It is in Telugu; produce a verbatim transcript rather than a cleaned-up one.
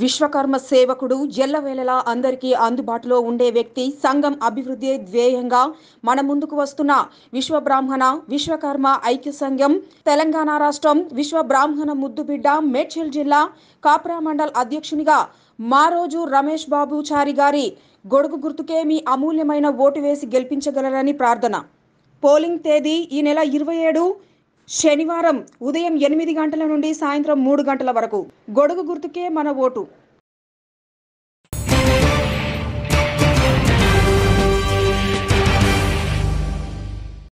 విశ్వకర్మ సేవకుడు ఎల్లవేళలా అందరికీ అందుబాటులో ఉండే వ్యక్తి, సంఘం అభివృద్ధి ధ్యేయంగా మన ముందుకు వస్తున్న విశ్వబ్రాహ్మణ విశ్వకర్మ ఐక్య సంఘం తెలంగాణ రాష్ట్రం విశ్వబ్రాహ్మణ ముద్దుబిడ్డ మేడ్చల్ జిల్లా కాప్రా మండల్ అధ్యక్షునిగా మారోజు రమేష్ బాబు చారి గారి గొడుగు గుర్తుకే మీ అమూల్యమైన ఓటు వేసి గెలిపించగలరని ప్రార్థన. పోలింగ్ తేదీ ఈ నెల ఇరవై ఏడు శనివారం ఉదయం ఎనిమిది గంటల నుండి సాయంత్రం మూడు గంటల వరకు. గొడుగు గుర్తుకే మన ఓటు.